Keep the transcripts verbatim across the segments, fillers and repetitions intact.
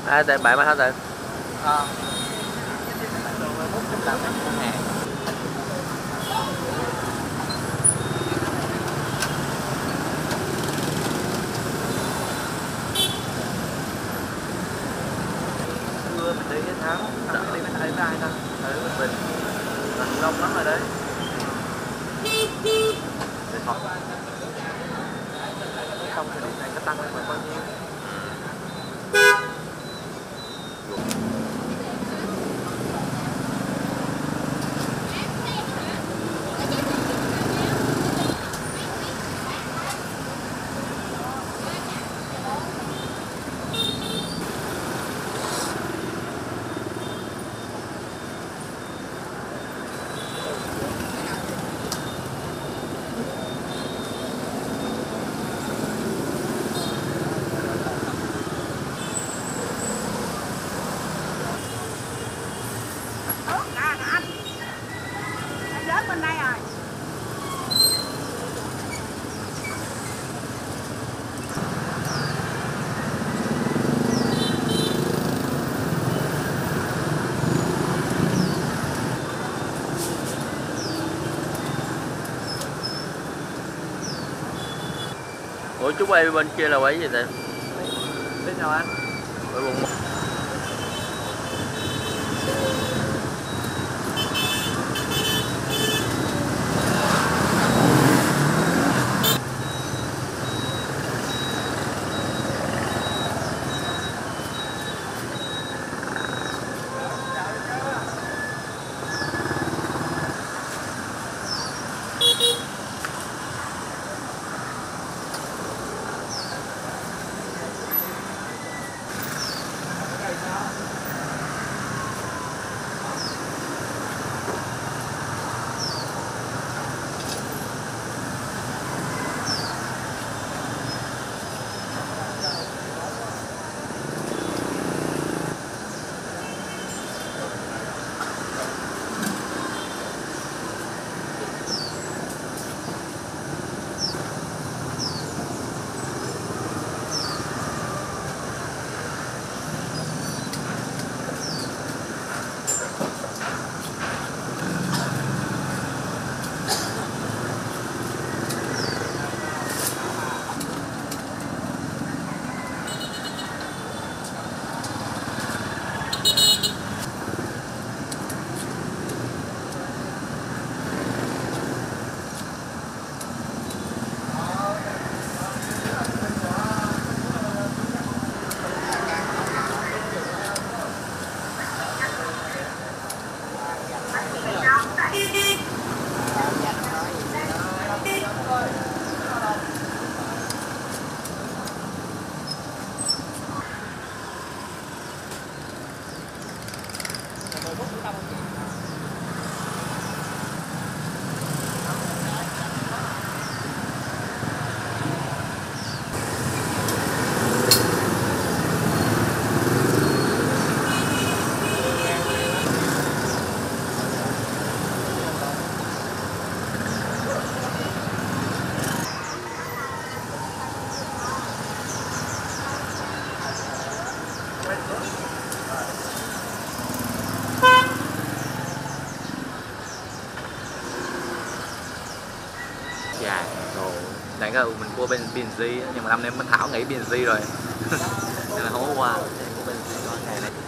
À, tại bạn mà hả tại? Ờ. Mưa mình đi cái tháng, tháng đi với ai với ai ta? Ở Bình Bình. Là lâu lắm rồi đấy. Để học. Xong thì điện này có tăng lên bao nhiêu? Bên đây rồi. Ủa chú quay bên kia là quay gì vậy? Bên nào anh? Quay quận một. Dạ, đồ này cái mình mua bên bê en giê nhưng mà năm nay mình Thảo nghỉ bê en giê rồi nên là không có qua. Mua bê en giê có ngày này.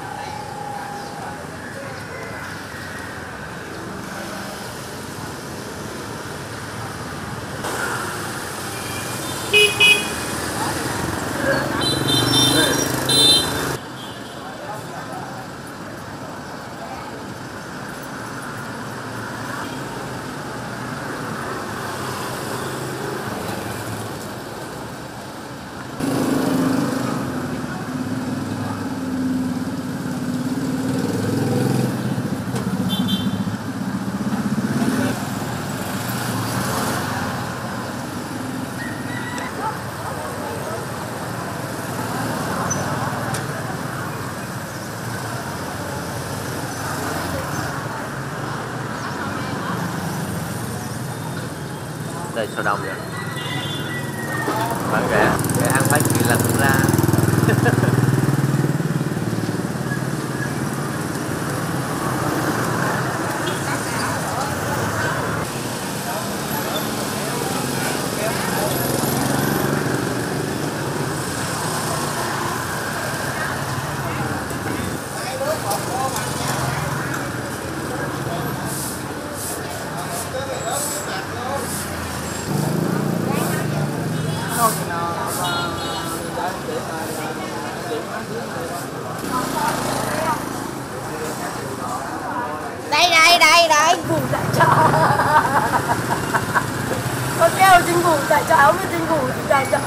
Đây sao đông vậy? Bán rẻ, để ăn bánh mì lần ra. chính phủ tài trợ áo với chính phủ tài trợ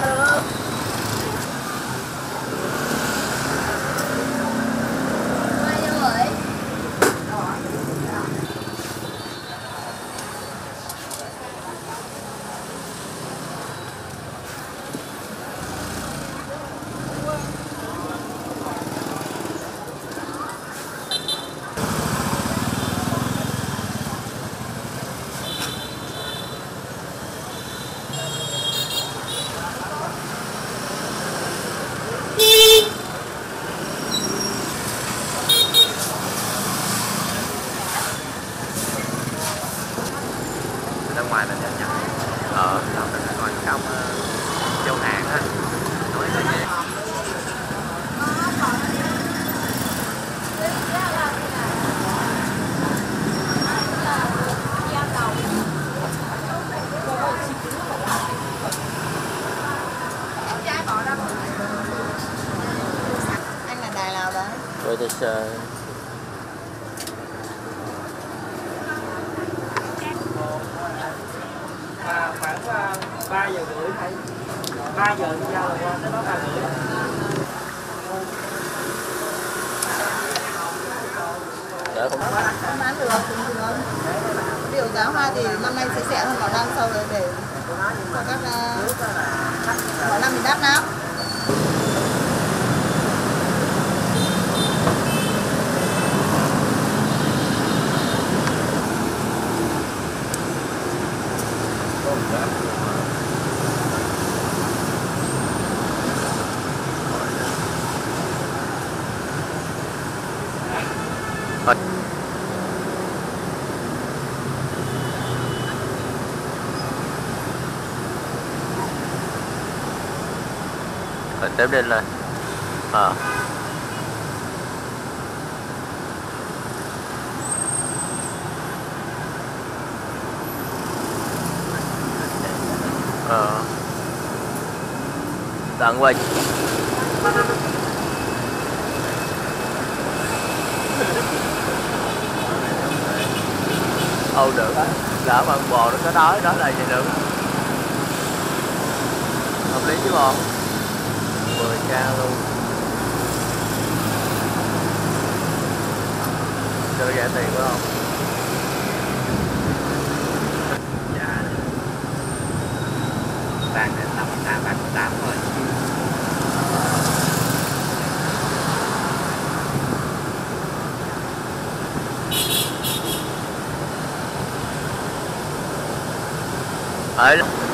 ra ngoài là nhận nhận ở đâu ra ngoài trong châu Hàn á nói là gì anh là đài nào đấy? British À, khoảng uh, ba giờ rưỡi hay ba giờ đi ra là qua tới đó ba rưỡi. Dạ không Không bán được, cũng được. Điều giá hoa thì năm nay sẽ rẻ hơn mọi năm sau rồi để cho các uh, mọi năm thì đắt lắm. rồi tiếp lên lên ờ ờ tặng quay Âu được á, lỡ mà con bò nó có đói đó là gì được, hợp lý chứ bò mười k luôn, cho nó rẻ tiền phải không? Dạ đang đến năm tám tám tám rồi. Đấy